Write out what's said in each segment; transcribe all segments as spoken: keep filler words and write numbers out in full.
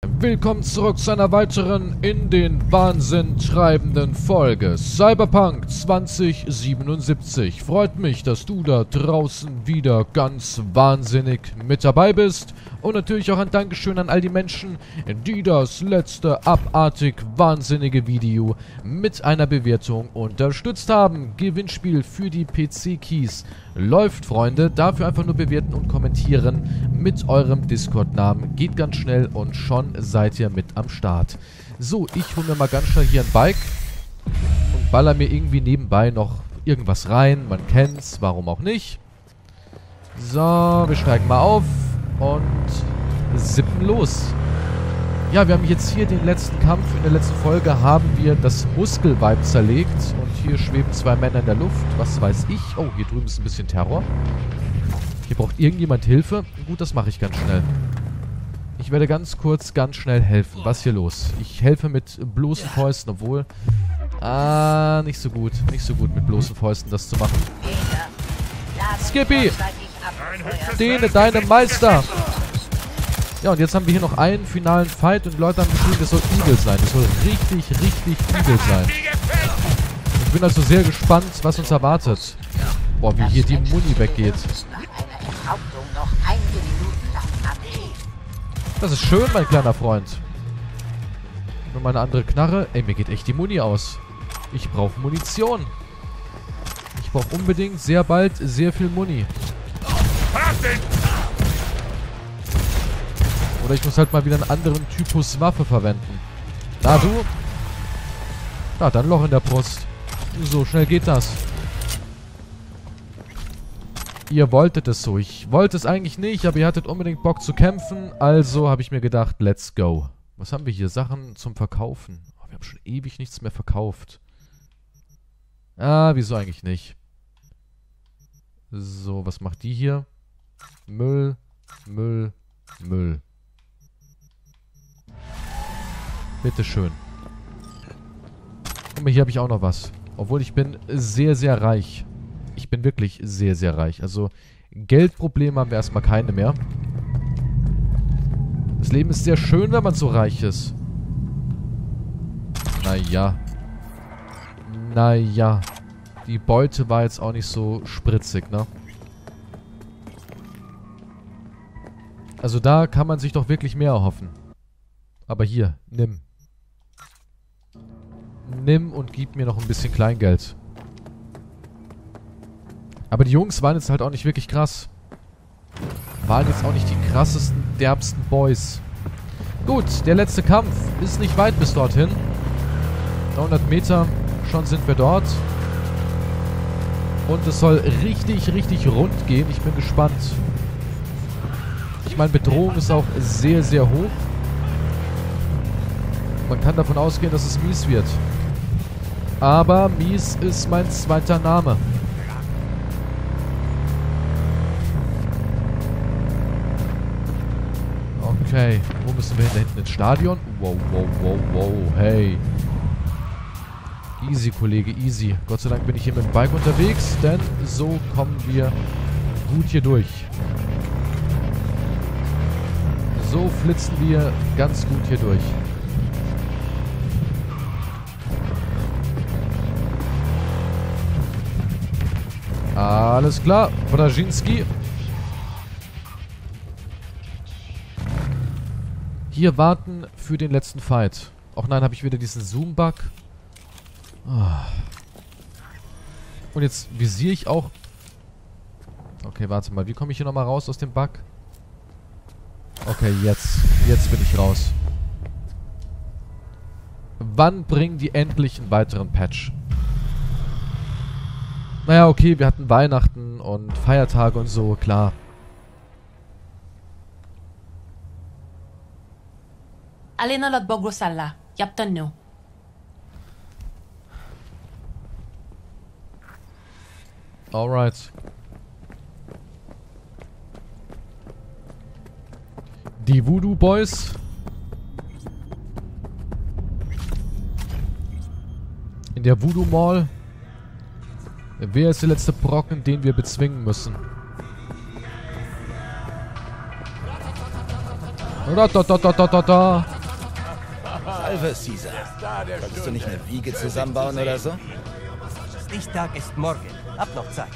Willkommen zurück zu einer weiteren in den Wahnsinn treibenden Folge Cyberpunk zwanzig siebenundsiebzig. Freut mich, dass du da draußen wieder ganz wahnsinnig mit dabei bist. Und natürlich auch ein Dankeschön an all die Menschen, die das letzte abartig wahnsinnige Video mit einer Bewertung unterstützt haben. Gewinnspiel für die P C-Keys läuft, Freunde. Dafür einfach nur bewerten und kommentieren mit eurem Discord-Namen. Geht ganz schnell und schon seid ihr mit am Start. So, ich hole mir mal ganz schnell hier ein Bike und baller mir irgendwie nebenbei noch irgendwas rein. Man kennt's, warum auch nicht. So, wir steigen mal auf und sippen los. Ja, wir haben jetzt hier den letzten Kampf. In der letzten Folge haben wir das Muskelweib zerlegt. Und hier schweben zwei Männer in der Luft. Was weiß ich? Oh, hier drüben ist ein bisschen Terror. Hier braucht irgendjemand Hilfe. Gut, das mache ich ganz schnell. Ich werde ganz kurz, ganz schnell helfen. Was ist hier los? Ich helfe mit bloßen Fäusten, obwohl... Ah, nicht so gut. Nicht so gut mit bloßen Fäusten das zu machen. Skippy! Dehne deinem Meister! Ja, und jetzt haben wir hier noch einen finalen Fight und die Leute haben geschrieben, das soll übel sein. Das soll richtig, richtig übel sein. Ich bin also sehr gespannt, was uns erwartet. Boah, wie hier die Muni weggeht. Das ist schön, mein kleiner Freund. Nur meine andere Knarre. Ey, mir geht echt die Muni aus. Ich brauche Munition. Ich brauche unbedingt sehr bald sehr viel Muni. Oder ich muss halt mal wieder einen anderen Typus Waffe verwenden. Na du? Da, dann Loch in der Brust. So schnell geht das. Ihr wolltet es so. Ich wollte es eigentlich nicht, aber ihr hattet unbedingt Bock zu kämpfen. Also habe ich mir gedacht, let's go. Was haben wir hier? Sachen zum Verkaufen. Oh, wir haben schon ewig nichts mehr verkauft. Ah, wieso eigentlich nicht? So, was macht die hier? Müll, Müll, Müll. Bitteschön. Guck mal, hier habe ich auch noch was. Obwohl ich bin sehr, sehr reich. Ich bin wirklich sehr, sehr reich. Also, Geldprobleme haben wir erstmal keine mehr. Das Leben ist sehr schön, wenn man so reich ist. Naja. Naja. Die Beute war jetzt auch nicht so spritzig, ne? Also da kann man sich doch wirklich mehr erhoffen. Aber hier, nimm. Nimm und gib mir noch ein bisschen Kleingeld. Aber die Jungs waren jetzt halt auch nicht wirklich krass. Waren jetzt auch nicht die krassesten, derbsten Boys. Gut, der letzte Kampf ist nicht weit bis dorthin. neunhundert Meter, schon sind wir dort. Und es soll richtig, richtig rund gehen. Ich bin gespannt. Ich meine, Bedrohung ist auch sehr, sehr hoch. Man kann davon ausgehen, dass es mies wird. Aber mies ist mein zweiter Name. Okay, wo müssen wir hin? Da hinten ins Stadion? Wow, wow, wow, wow, hey. Easy, Kollege, easy. Gott sei Dank bin ich hier mit dem Bike unterwegs, denn so kommen wir gut hier durch. So flitzen wir ganz gut hier durch. Alles klar, Brzezinski. Hier warten für den letzten Fight. Och nein, habe ich wieder diesen Zoom-Bug. Oh. Und jetzt visiere ich auch... Okay, warte mal. Wie komme ich hier nochmal raus aus dem Bug? Okay, jetzt. Jetzt bin ich raus. Wann bringen die endlich einen weiteren Patch? Naja, okay, wir hatten Weihnachten und Feiertage und so, klar. Alina Lodbogrosalla, Yaptanno. Alright. Die Voodoo Boys. In der Voodoo Mall. Wer ist der letzte Brocken, den wir bezwingen müssen? Da, da, da, da, da, da, da. Salve, Caesar. Wolltest du nicht eine Wiege zusammenbauen oder so? Stichtag ist morgen. Hab noch Zeit.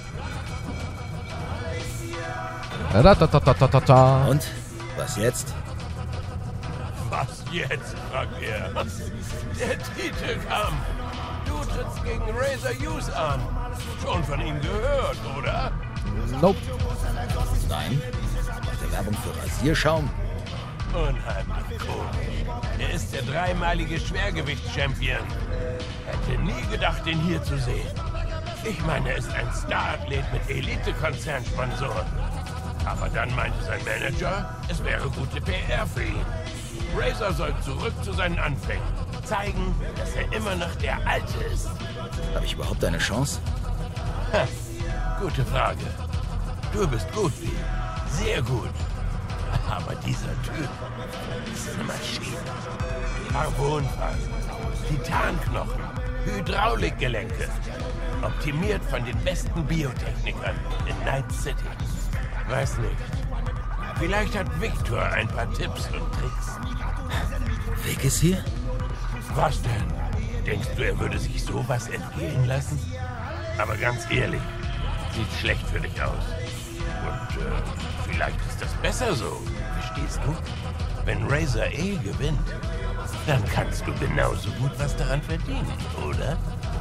Ratatatatata. Und? Was jetzt? Was jetzt, fragt er. Der Titelkampf. Du trittst gegen Razor Hughes an. Schon von ihm gehört, oder? Nope. Nein. Macht er Werbung für Rasierschaum? Unheimlich cool. Er ist der dreimalige Schwergewichtschampion. Hätte nie gedacht, ihn hier zu sehen. Ich meine, er ist ein Starathlet mit Elite-Konzernsponsoren. Aber dann meinte sein Manager, es wäre gute P R für ihn. Razor soll zurück zu seinen Anfängen. Zeigen, dass er immer noch der Alte ist. Habe ich überhaupt eine Chance? Ha, gute Frage. Du bist gut, Lee. Sehr gut. Aber dieser Typ ist eine Maschine. Carbonfaser, Titanknochen, Hydraulikgelenke. Optimiert von den besten Biotechnikern in Night City. Weiß nicht. Vielleicht hat Victor ein paar Tipps und Tricks. Vic ist hier? Was denn? Denkst du, er würde sich sowas entgehen lassen? Aber ganz ehrlich, sieht schlecht für dich aus. Und äh, vielleicht ist das besser so, verstehst du? Wenn Razor eh gewinnt, dann kannst du genauso gut was daran verdienen, oder?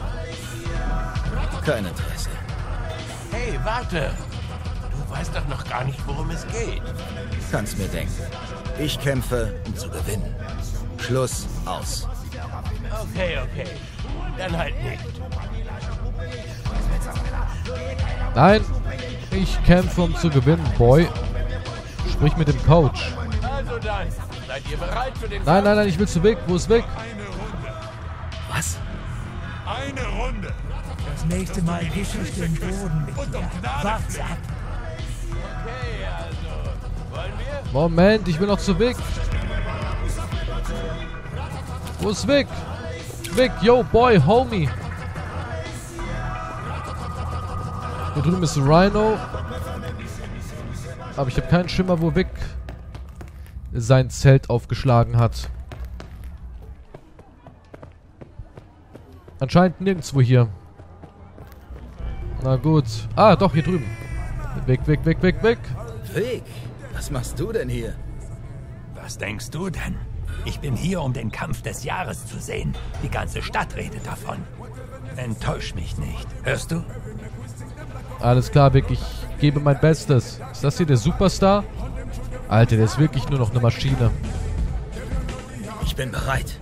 Kein Interesse. Hey, warte! Du weißt doch noch gar nicht, worum es geht. Kannst mir denken. Ich kämpfe, um zu gewinnen. Schluss, aus. Okay, okay. Dann halt nicht. Nein. Ich kämpfe, um zu gewinnen, Boy. Sprich mit dem Coach. Also dann, seid ihr bereit für den... Nein, nein, nein, ich will zu Vic. Wo ist Vic? Was? Eine Runde. Das nächste Mal wische ich den Boden mit dir. Wart's ab. Okay, also, wollen wir? Moment, ich will noch zu Vic. Wo ist Vic? Vic, yo, Boy, Homie. Hier drüben ist Rhino. Aber ich habe keinen Schimmer, wo Vic sein Zelt aufgeschlagen hat. Anscheinend nirgendwo hier. Na gut. Ah, doch, hier drüben. Vic, Vic, Vic, Vic, Vic. Vic, was machst du denn hier? Was denkst du denn? Ich bin hier, um den Kampf des Jahres zu sehen. Die ganze Stadt redet davon. Enttäusch mich nicht. Hörst du? Alles klar, Vic, ich gebe mein Bestes. Ist das hier der Superstar? Alter, der ist wirklich nur noch eine Maschine. Ich bin bereit.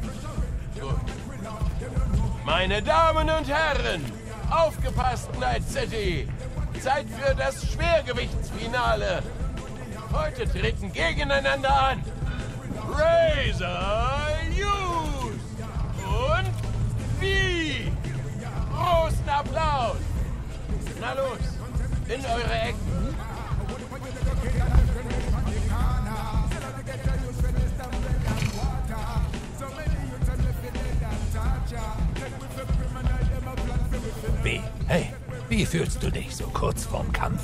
Meine Damen und Herren, aufgepasst, Night City! Zeit für das Schwergewichtsfinale! Heute treten gegeneinander an Razor Hughes und wie? Großen Applaus! Na los, in eure Ecken! Wie? Hey, wie fühlst du dich so kurz vorm Kampf?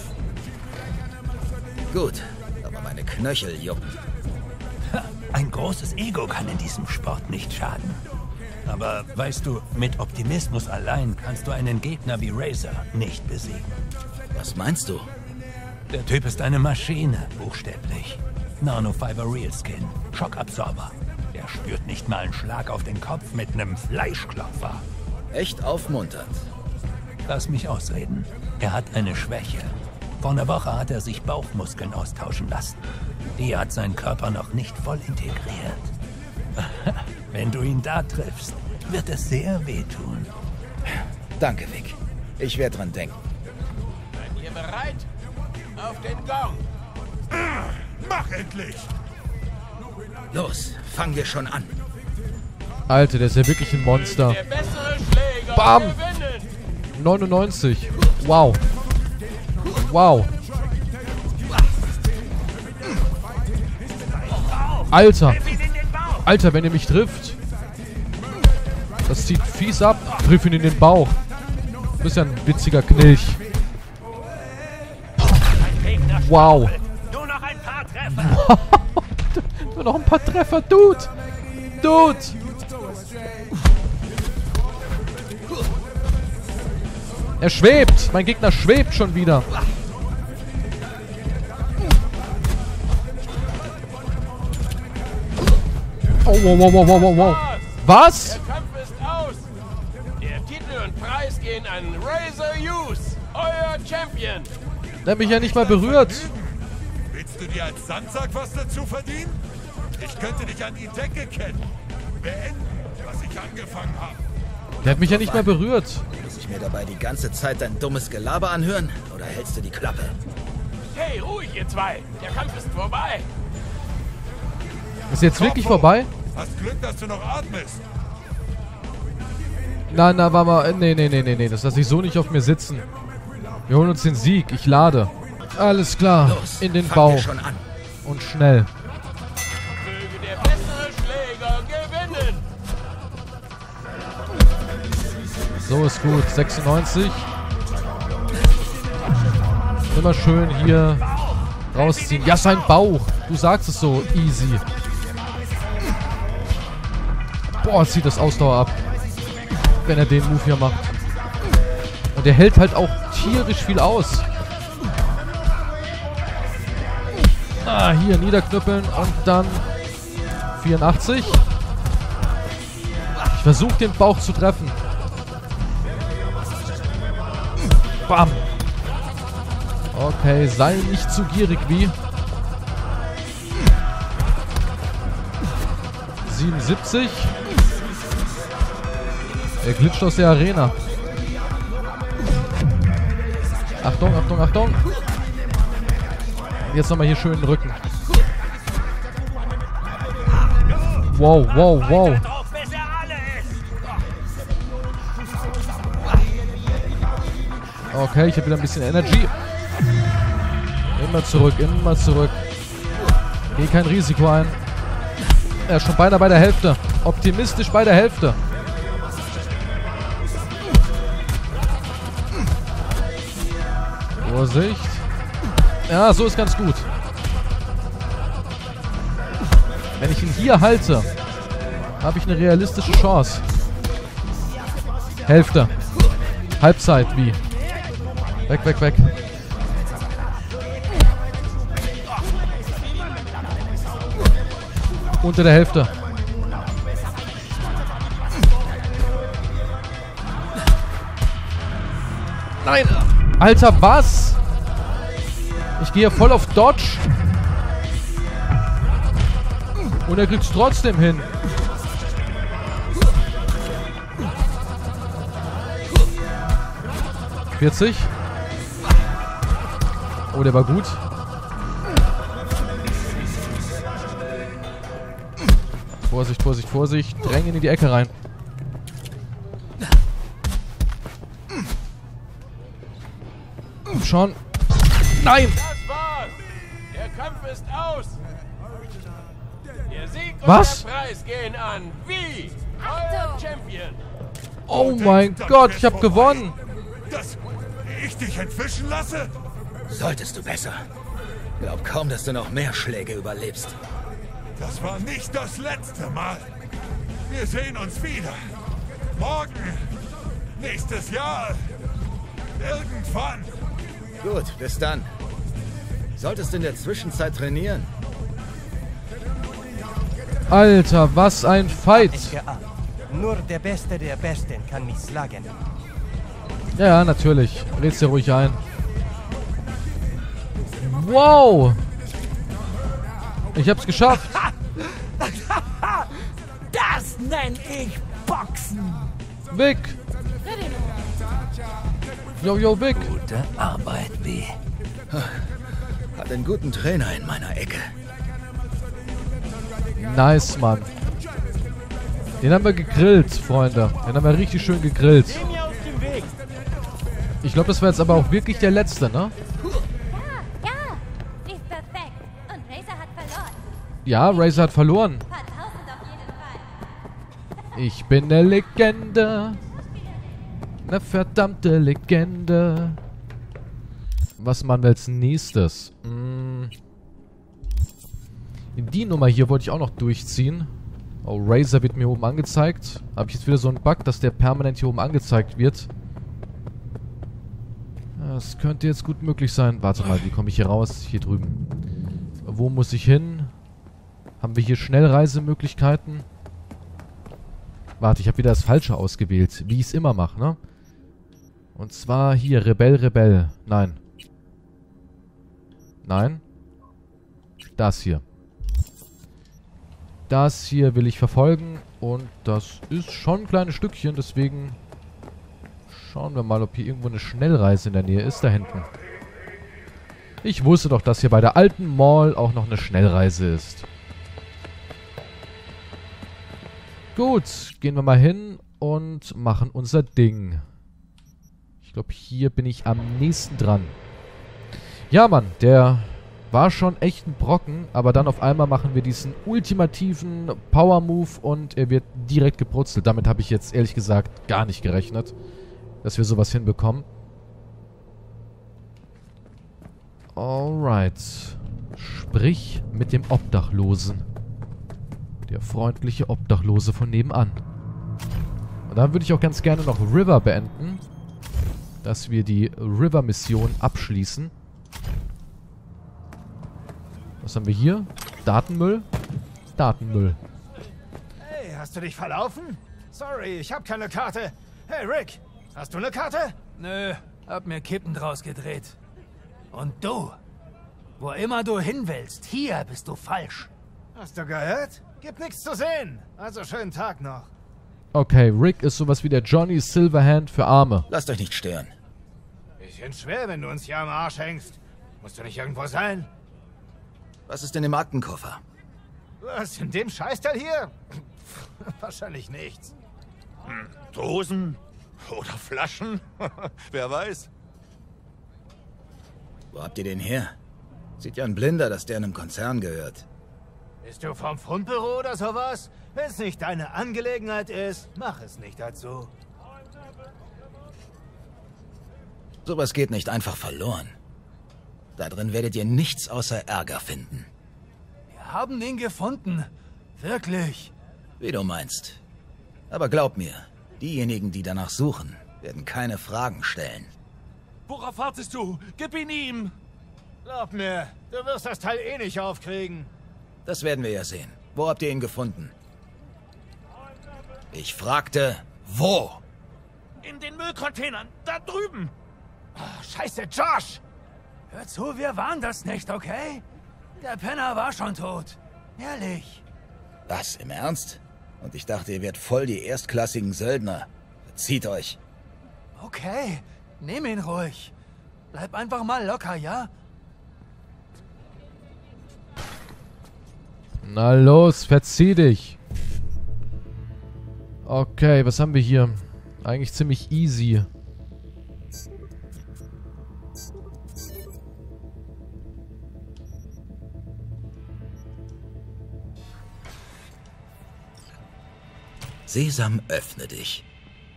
Gut, aber meine Knöchel jucken. Ha, ein großes Ego kann in diesem Sport nicht schaden. Aber weißt du, mit Optimismus allein kannst du einen Gegner wie Razor nicht besiegen. Was meinst du? Der Typ ist eine Maschine, buchstäblich. Nanofiber Real Skin, Schockabsorber. Der spürt nicht mal einen Schlag auf den Kopf mit einem Fleischklopfer. Echt aufmunternd. Lass mich ausreden. Er hat eine Schwäche. Vor einer Woche hat er sich Bauchmuskeln austauschen lassen. Die hat sein Körper noch nicht voll integriert. Wenn du ihn da triffst, wird es sehr wehtun. Danke, Vic. Ich werde dran denken. Seid ihr bereit? Auf den Gong! Mach endlich! Los, fangen wir schon an. Alter, der ist ja wirklich ein Monster. Der bessere Schläger Bam! gewinnen! neunundneunzig. Wow. Wow. Alter. Alter, wenn er mich trifft. Das zieht fies ab. Triff ihn in den Bauch. Du bist ja ein witziger Knilch. Wow. Nur noch ein paar Treffer. Nur noch ein paar Treffer. Dude. Dude. Er schwebt. Mein Gegner schwebt schon wieder. Oh, wow, wow, wow, wow, wow. Was? Der Kampf ist aus. Der Titel und Preis gehen an Razor Hughes, euer Champion. Der hat mich ja nicht mal berührt. Willst du dir als Sandsack was dazu verdienen? Ich könnte dich an die Decke ketten. Beenden, was ich angefangen habe. Der hat mich ja nicht mal berührt. Muss ich mir dabei die ganze Zeit dein dummes Gelaber anhören? Oder hältst du die Klappe? Hey, ruhig, ihr zwei. Der Kampf ist vorbei. Ist jetzt wirklich vorbei? Hast Glück, dass du noch atmest. Nein, na, warte mal. Nee, nee, nee, nee, nee. Das lasse ich so nicht auf mir sitzen. Wir holen uns den Sieg. Ich lade. Alles klar. Los, in den fang dir Bauch. schon an. Und schnell. Möge der bessere Schläger gewinnen. So ist gut. sechsundneunzig. Immer schön hier rausziehen. Ja, sein Bauch. Du sagst es so. Easy. Boah, zieht das Ausdauer ab. Wenn er den Move hier macht. Und er hält halt auch tierisch viel aus. Ah, hier niederknüppeln und dann vierundachtzig. Ich versuche den Bauch zu treffen. Bam. Okay, sei nicht zu gierig, wie. siebenundsiebzig. Er glitscht aus der Arena. Achtung, Achtung, Achtung. Jetzt nochmal hier schön den Rücken. Wow, wow, wow. Okay, ich habe wieder ein bisschen Energy. Immer zurück, immer zurück. Geh kein Risiko ein. Er ist schon beinahe bei der Hälfte. Optimistisch bei der Hälfte. Vorsicht. Ja, so ist ganz gut. Wenn ich ihn hier halte, habe ich eine realistische Chance. Hälfte. Halbzeit, wie? Weg, weg, weg. Unter der Hälfte. Nein! Alter, was? Ich gehe voll auf Dodge. Und er kriegt es trotzdem hin. vierzig. Oh, der war gut. Vorsicht, Vorsicht, Vorsicht. Drängen in die Ecke rein. Schon. Nein! Das war's. Der Kampf ist aus. Der Sieg und Was? der Preis gehen an wie euer Champion. Oh mein Gott, ich habe gewonnen. Dass ich dich entwischen lasse? Solltest du besser. Glaub kaum, dass du noch mehr Schläge überlebst. Das war nicht das letzte Mal. Wir sehen uns wieder. Morgen. Nächstes Jahr. Irgendwann. Gut, bis dann. Solltest in der Zwischenzeit trainieren. Alter, was ein Fight. Ich geahnt. Nur der Beste der Besten kann mich schlagen. Ja, ja, natürlich. Red's dir ruhig ein. Wow. Ich hab's geschafft. Das nenn ich Boxen. Vic. Yo, yo, Vic. Gute Arbeit, B. Hat einen guten Trainer in meiner Ecke. Nice, Mann. Den haben wir gegrillt, Freunde. Den haben wir richtig schön gegrillt. Ich glaube, das war jetzt aber auch wirklich der letzte, ne? Ja, ja, ist perfekt. Und Razor hat verloren. Ja, Razor hat verloren. Vertausend auf jeden Fall. Ich bin eine Legende. Eine verdammte Legende. Was machen wir als nächstes? Hm. Die Nummer hier wollte ich auch noch durchziehen. Oh, Razor wird mir oben angezeigt. Habe ich jetzt wieder so einen Bug, dass der permanent hier oben angezeigt wird. Das könnte jetzt gut möglich sein. Warte mal, wie komme ich hier raus? Hier drüben. Wo muss ich hin? Haben wir hier Schnellreisemöglichkeiten? Warte, ich habe wieder das Falsche ausgewählt. Wie ich es immer mache, ne? Und zwar hier, Rebell, Rebell. Nein. Nein. Das hier. Das hier will ich verfolgen. Und das ist schon ein kleines Stückchen, deswegen schauen wir mal, ob hier irgendwo eine Schnellreise in der Nähe ist. Da hinten. Ich wusste doch, dass hier bei der alten Mall auch noch eine Schnellreise ist. Gut, gehen wir mal hin und machen unser Ding. Ich glaube, hier bin ich am nächsten dran. Ja, Mann, der war schon echt ein Brocken, aber dann auf einmal machen wir diesen ultimativen Power-Move und er wird direkt gebrutzelt. Damit habe ich jetzt ehrlich gesagt gar nicht gerechnet, dass wir sowas hinbekommen. Alright. Sprich mit dem Obdachlosen. Der freundliche Obdachlose von nebenan. Und dann würde ich auch ganz gerne noch River beenden. Dass wir die River-Mission abschließen. Was haben wir hier? Datenmüll? Datenmüll. Hey, hast du dich verlaufen? Sorry, ich habe keine Karte. Hey, Rick, hast du eine Karte? Nö, hab mir Kippen draus gedreht. Und du? Wo immer du hin willst, hier bist du falsch. Hast du gehört? Gibt nichts zu sehen. Also schönen Tag noch. Okay, Rick ist sowas wie der Johnny Silverhand für Arme. Lasst euch nicht stören. Bisschen schwer, wenn du uns hier am Arsch hängst. Musst du nicht irgendwo sein? Was ist denn im Aktenkoffer? Was, in dem Scheißteil hier? Wahrscheinlich nichts. Hm, Dosen? Oder Flaschen? Wer weiß. Wo habt ihr den her? Sieht ja ein Blinder, dass der einem Konzern gehört. Bist du vom Fundbüro oder sowas? Wenn es nicht deine Angelegenheit ist, mach es nicht dazu. Sowas geht nicht einfach verloren. Da drin werdet ihr nichts außer Ärger finden. Wir haben ihn gefunden. Wirklich. Wie du meinst. Aber glaub mir, diejenigen, die danach suchen, werden keine Fragen stellen. Worauf wartest du? Gib ihn ihm! Glaub mir, du wirst das Teil eh nicht aufkriegen. Das werden wir ja sehen. Wo habt ihr ihn gefunden? Ich fragte, wo? In den Müllcontainern, da drüben! Oh, scheiße, Josh! Hör zu, wir waren das nicht, okay? Der Penner war schon tot. Ehrlich. Was, im Ernst? Und ich dachte, ihr wärt voll die erstklassigen Söldner. Zieht euch. Okay, nimm ihn ruhig. Bleib einfach mal locker, ja? Na los, verzieh dich. Okay, was haben wir hier? Eigentlich ziemlich easy. Sesam, öffne dich.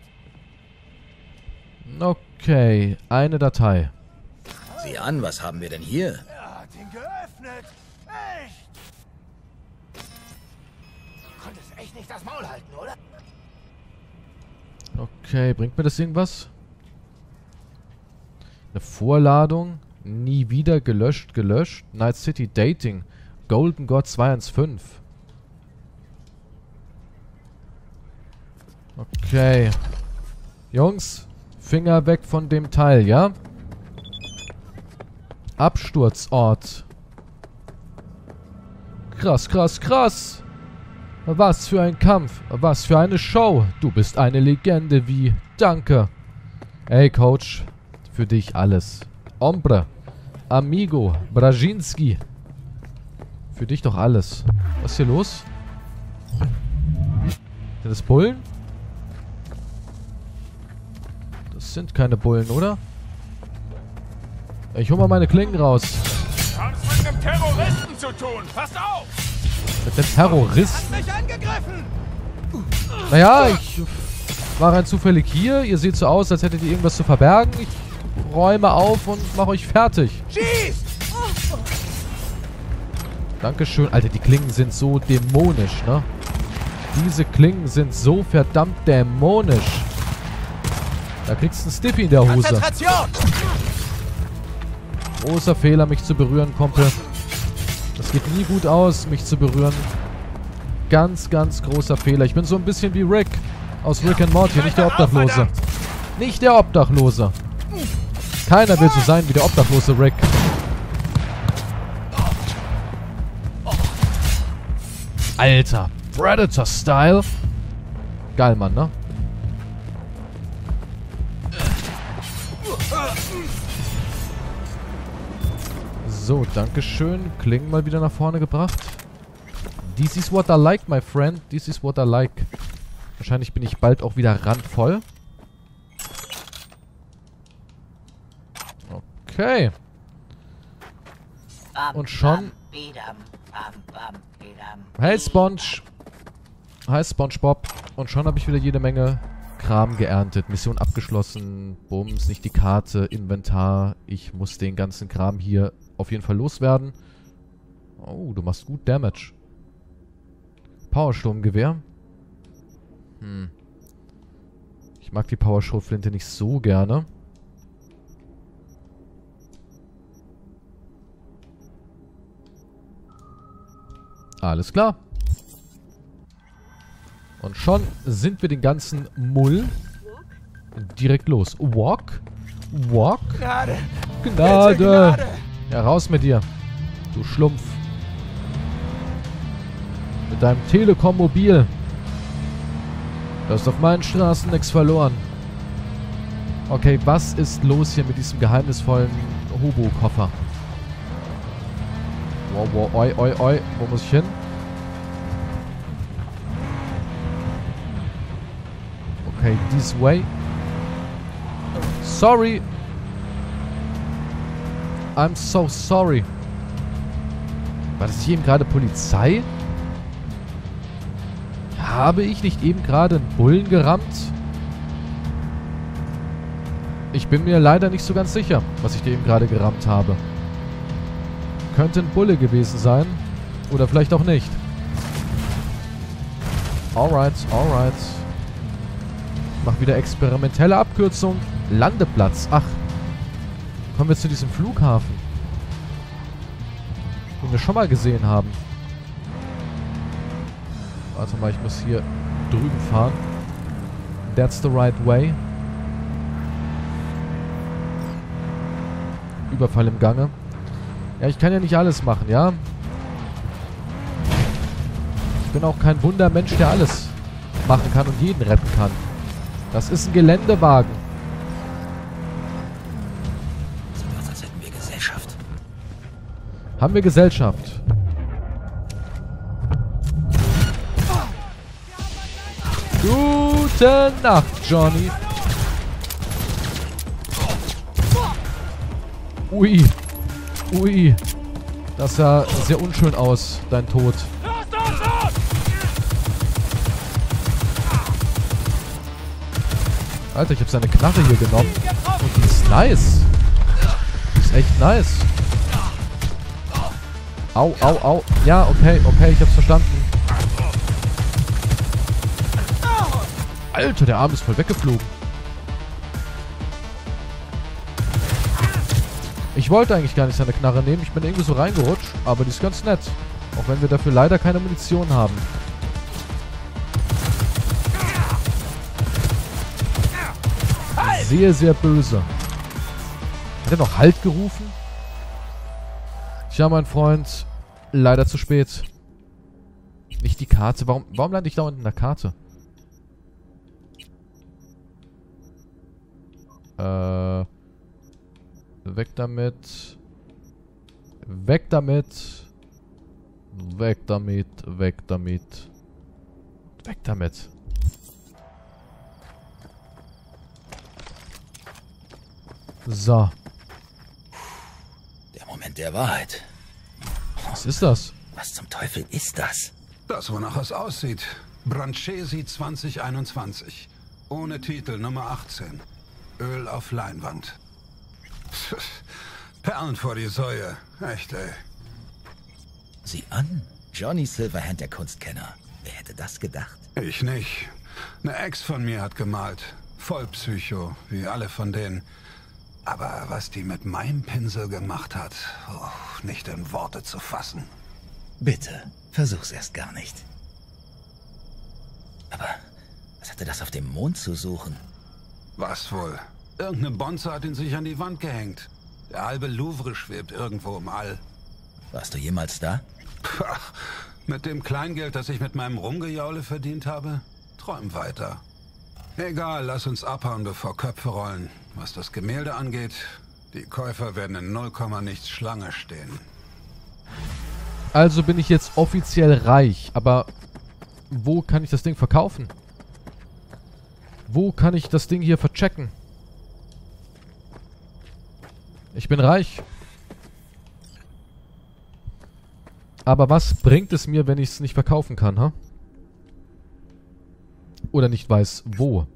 Okay, eine Datei. Sieh an, was haben wir denn hier? Er hat ihn geöffnet. Echt? Du konntest echt nicht das Maul halten, oder? Okay, bringt mir das irgendwas? Eine Vorladung. Nie wieder gelöscht, gelöscht. Night City Dating. Golden God zwei eins fünf. Okay. Jungs, Finger weg von dem Teil, ja? Absturzort. Krass, krass, krass. Was für ein Kampf. Was für eine Show. Du bist eine Legende wie... Danke. Ey, Coach. Für dich alles. Ombre. Amigo. Brzezinski. Für dich doch alles. Was ist hier los? Sind das Bullen? Das sind keine Bullen, oder? Ich hol mal meine Klingen raus. Wir haben es mit einem Terroristen zu tun. Passt auf! Mit dem Terroristen? Mich angegriffen! Naja, ich war rein zufällig hier. Ihr seht so aus, als hättet ihr irgendwas zu verbergen. Ich räume auf und mache euch fertig. Schieß! Dankeschön. Alter, die Klingen sind so dämonisch, ne? Diese Klingen sind so verdammt dämonisch. Da kriegst du einen Stiffy in der Hose. Großer Fehler, mich zu berühren, Kumpel. Das geht nie gut aus, mich zu berühren. Ganz, ganz großer Fehler. Ich bin so ein bisschen wie Rick aus Rick and Morty, nicht der Obdachlose. Nicht der Obdachlose. Keiner will so sein wie der obdachlose Rick. Alter, Predator-Style. Geil, Mann, ne? So, dankeschön. Klingen mal wieder nach vorne gebracht. This is what I like, my friend. This is what I like. Wahrscheinlich bin ich bald auch wieder randvoll. Okay. Und schon... Hey, Sponge. Hi, SpongeBob. Und schon habe ich wieder jede Menge Kram geerntet. Mission abgeschlossen. Bums, nicht die Karte. Inventar. Ich muss den ganzen Kram hier auf jeden Fall loswerden. Oh, du machst gut Damage. Powersturmgewehr. Hm. Ich mag die Powerschrotflinte nicht so gerne. Alles klar. Und schon sind wir den ganzen Mull direkt los. Walk? Walk? Gnade! Gnade! Gnade. Ja, raus mit dir. Du Schlumpf. Mit deinem Telekom-Mobil. Du hast auf meinen Straßen nichts verloren. Okay, was ist los hier mit diesem geheimnisvollen Hobo-Koffer? Wow, wow, oi, oi, oi. Wo muss ich hin? Okay, this way. Sorry. I'm so sorry. War das hier eben gerade Polizei? Habe ich nicht eben gerade einen Bullen gerammt? Ich bin mir leider nicht so ganz sicher, was ich da eben gerade gerammt habe. Könnte ein Bulle gewesen sein. Oder vielleicht auch nicht. Alright, alright. Ich mach wieder experimentelle Abkürzung. Landeplatz. Ach. Kommen wir zu diesem Flughafen. Den wir schon mal gesehen haben. Warte mal, ich muss hier drüben fahren. That's the right way. Überfall im Gange. Ja, ich kann ja nicht alles machen, ja? Ich bin auch kein Wundermensch, der alles machen kann und jeden retten kann. Das ist ein Geländewagen. Sieht aus, als hätten wir Gesellschaft. Haben wir Gesellschaft? Gute Nacht, Johnny. Ui. Ui. Das sah sehr unschön aus, dein Tod. Alter, ich habe seine Knarre hier genommen. Und die ist nice. Die ist echt nice. Au, au, au. Ja, okay, okay, ich hab's verstanden. Alter, der Arm ist voll weggeflogen. Ich wollte eigentlich gar nicht seine Knarre nehmen. Ich bin irgendwie so reingerutscht. Aber die ist ganz nett. Auch wenn wir dafür leider keine Munition haben. Sehr, sehr böse. Hat er noch Halt gerufen? Tja, mein Freund. Leider zu spät. Nicht die Karte. Warum, warum lande ich da unten in der Karte? Äh... Weg damit. Weg damit. Weg damit. Weg damit. Weg damit. So. Der Moment der Wahrheit. Was ist das? Was zum Teufel ist das? Das, wonach es aussieht. Branchesi zwanzig einundzwanzig. Ohne Titel, Nummer achtzehn. Öl auf Leinwand. Perlen vor die Säue. Echt, ey. Sieh an. Johnny Silverhand, der Kunstkenner. Wer hätte das gedacht? Ich nicht. Eine Ex von mir hat gemalt. Voll Psycho, wie alle von denen. Aber was die mit meinem Pinsel gemacht hat, oh, nicht in Worte zu fassen. Bitte, versuch's erst gar nicht. Aber was hatte das auf dem Mond zu suchen? Was wohl? Irgendeine Bonze hat ihn sich an die Wand gehängt. Der halbe Louvre schwebt irgendwo im All. Warst du jemals da? Pah, mit dem Kleingeld, das ich mit meinem Rumgejaule verdient habe, träum weiter. Egal, lass uns abhauen, bevor Köpfe rollen. Was das Gemälde angeht, die Käufer werden in null Komma nichts Schlange stehen. Also bin ich jetzt offiziell reich, aber wo kann ich das Ding verkaufen? Wo kann ich das Ding hier verchecken? Ich bin reich. Aber was bringt es mir, wenn ich es nicht verkaufen kann, ha? Oder nicht weiß, wo?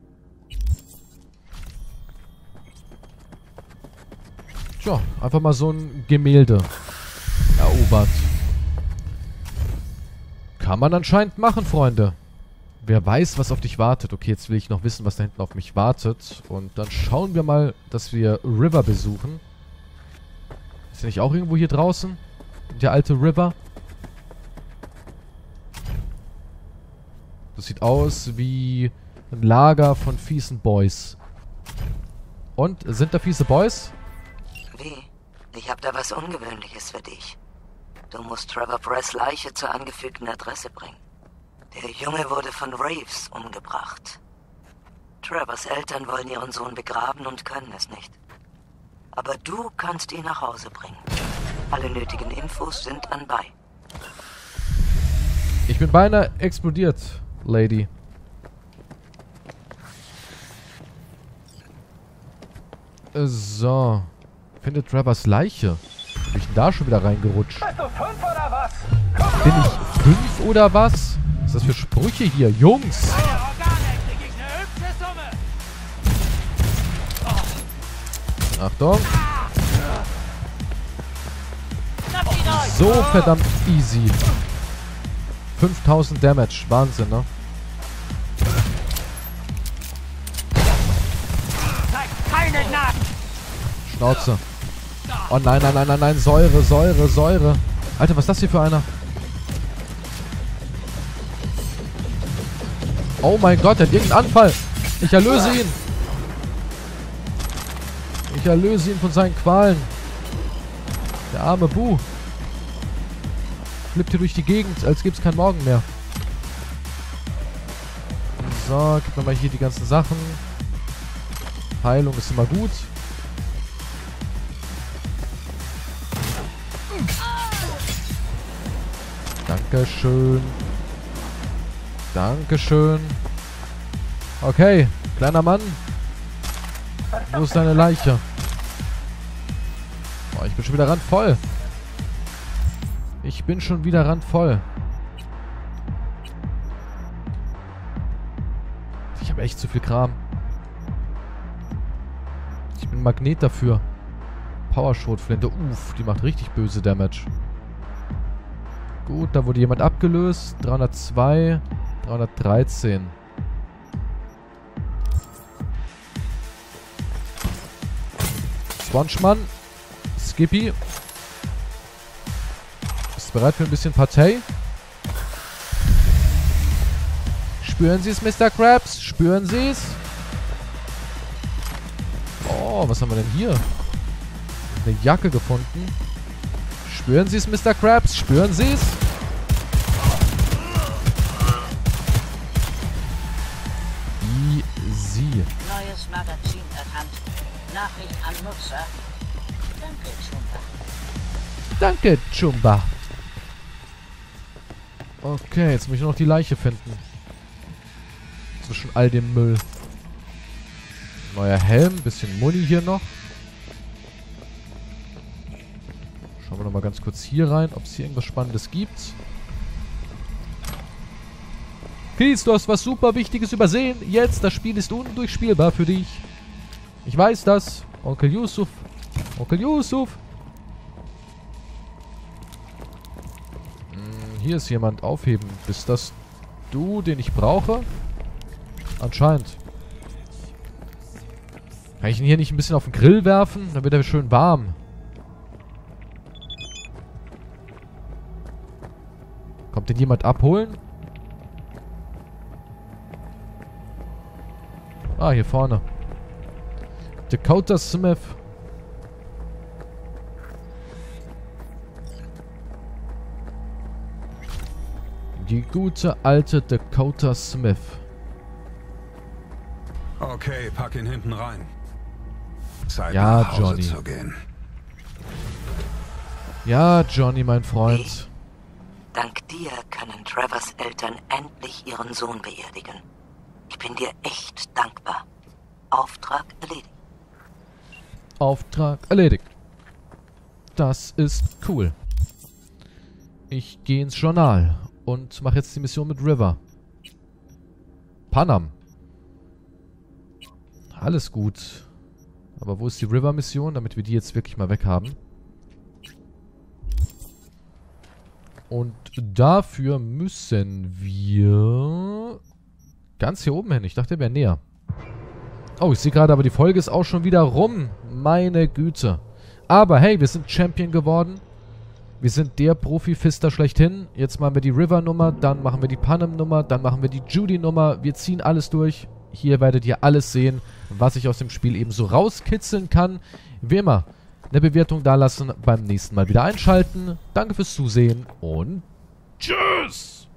Tja, einfach mal so ein Gemälde erobert. Kann man anscheinend machen, Freunde. Wer weiß, was auf dich wartet. Okay, jetzt will ich noch wissen, was da hinten auf mich wartet. Und dann schauen wir mal, dass wir River besuchen. Ist der nicht auch irgendwo hier draußen? Der alte River? Das sieht aus wie ein Lager von fiesen Boys. Und? Sind da fiese Boys? Wie? Ich habe da was Ungewöhnliches für dich. Du musst Trevor Press Leiche zur angefügten Adresse bringen. Der Junge wurde von Raves umgebracht. Trevors Eltern wollen ihren Sohn begraben und können es nicht. Aber du kannst ihn nach Hause bringen. Alle nötigen Infos sind anbei. Ich bin beinahe explodiert, Lady. So. Findet Trevors Leiche. Bin ich denn da schon wieder reingerutscht? Bist du fünf oder was? Bin ich fünf oder was? Was ist das für Sprüche hier? Jungs! Achtung. So verdammt easy. fünftausend Damage. Wahnsinn, ne? Schnauze. Oh nein, nein, nein, nein, nein. Säure, Säure, Säure. Alter, was ist das hier für einer? Oh mein Gott, er hat irgendeinen Anfall. Ich erlöse ihn. Ich erlöse ihn von seinen Qualen. Der arme Bu. Flippt hier durch die Gegend, als gäbe es keinen Morgen mehr. So, gib mir mal hier die ganzen Sachen. Heilung ist immer gut. Dankeschön. Dankeschön. Okay, kleiner Mann. Wo ist deine Leiche? Oh, ich bin schon wieder randvoll. Ich bin schon wieder randvoll. Ich habe echt zu viel Kram. Ich bin ein Magnet dafür. Power-Schrotflinte. Uff, die macht richtig böse Damage. Gut, da wurde jemand abgelöst. dreihundertzwei, dreihundertdreizehn. Swanschmann. Skippy. Bist du bereit für ein bisschen Partei? Spüren Sie es, Mister Krabs? Spüren Sie es? Oh, was haben wir denn hier? Eine Jacke gefunden. Spüren Sie es, Mister Krabs? Spüren Sie es? Easy. Neues Magazin erkannt. Nachricht an Nutzer. Danke, Chumba. Danke, Chumba. Okay, jetzt muss ich nur noch die Leiche finden. Zwischen all dem Müll. Neuer Helm, bisschen Muni hier noch. Schauen wir noch mal ganz kurz hier rein, ob es hier irgendwas Spannendes gibt. Kies, du hast was super Wichtiges übersehen. Jetzt, das Spiel ist undurchspielbar für dich. Ich weiß das. Onkel Yusuf. Onkel Yusuf. Hm, hier ist jemand. Aufheben, bis das du, den ich brauche? Anscheinend. Kann ich ihn hier nicht ein bisschen auf den Grill werfen? Dann wird er schön warm. Kommt den jemand abholen? Ah, hier vorne. Dakota Smith. Die gute alte Dakota Smith. Okay, pack ihn hinten rein. Zeit ja, nach Hause Johnny. zu gehen. Ja, Johnny, mein Freund. Dank dir können Trevors Eltern endlich ihren Sohn beerdigen. Ich bin dir echt dankbar. Auftrag erledigt. Auftrag erledigt. Das ist cool. Ich gehe ins Journal und mache jetzt die Mission mit River. Panam. Alles gut. Aber wo ist die River-Mission, damit wir die jetzt wirklich mal weg haben? Und dafür müssen wir ganz hier oben hin. Ich dachte, er wäre näher. Oh, ich sehe gerade, aber die Folge ist auch schon wieder rum. Meine Güte. Aber hey, wir sind Champion geworden. Wir sind der Profi-Fister schlechthin. Jetzt machen wir die River-Nummer, dann machen wir die Panem-Nummer, dann machen wir die Judy-Nummer. Wir ziehen alles durch. Hier werdet ihr alles sehen, was ich aus dem Spiel eben so rauskitzeln kann. Wie immer, eine Bewertung dalassen, beim nächsten Mal wieder einschalten. Danke fürs Zusehen und tschüss!